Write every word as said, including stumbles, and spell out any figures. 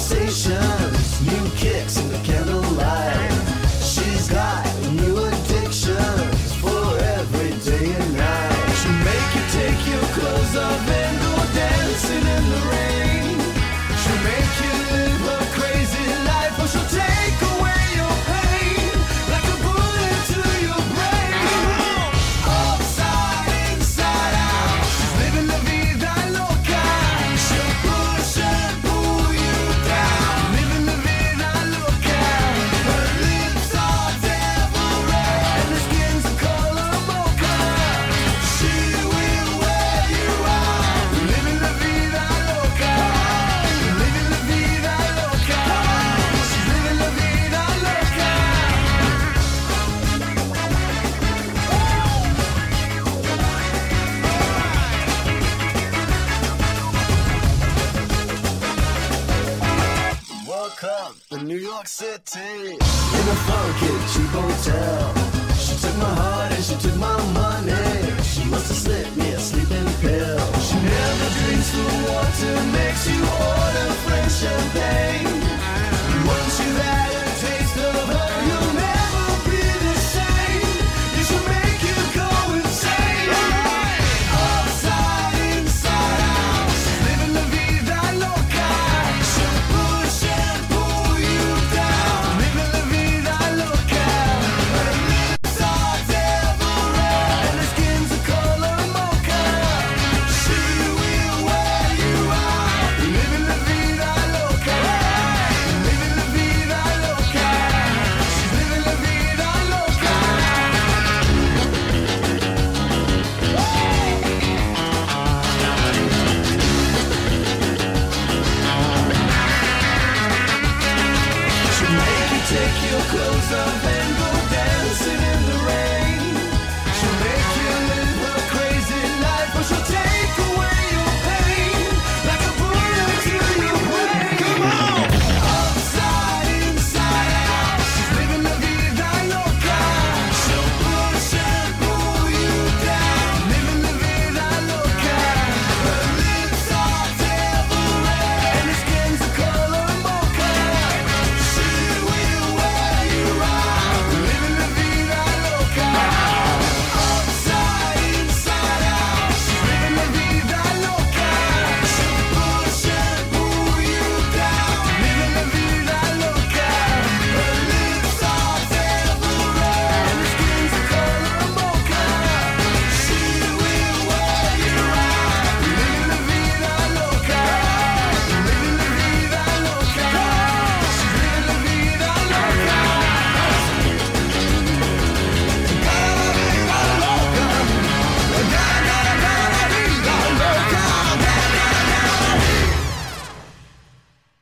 sensations, new kicks in the candlelight. She's got new addictions for every day and night. She'll make you take your clothes off and go dancing in the rain. She'll make you live a crazy life, or she'll take away your pain like a bullet to your brain. Upside, inside out, she's living la vida loca. She'll push and pull you down, living la vida loca. Her lips are devil red and her skin's a color mocha. She will wear you out, living la vida loca, living la vida loca. She's living la vida loca. Welcome to New York City, in a funky cheap hotel. She took my heart and she took my money. She must have slipped me a sleeping pill. She never drinks the water, makes you order French champagne. Once you've had a taste of her, you'll never be the same. You should make you go insane. Upside, inside out, she's living la vida loca. She'll push and pull you down, living la vida loca. Her lips are devil red and her skin's a color mocha. She will wear you out, living la vida loca, living la vida loca. She's living la vida loca. She'll make you take your clothes off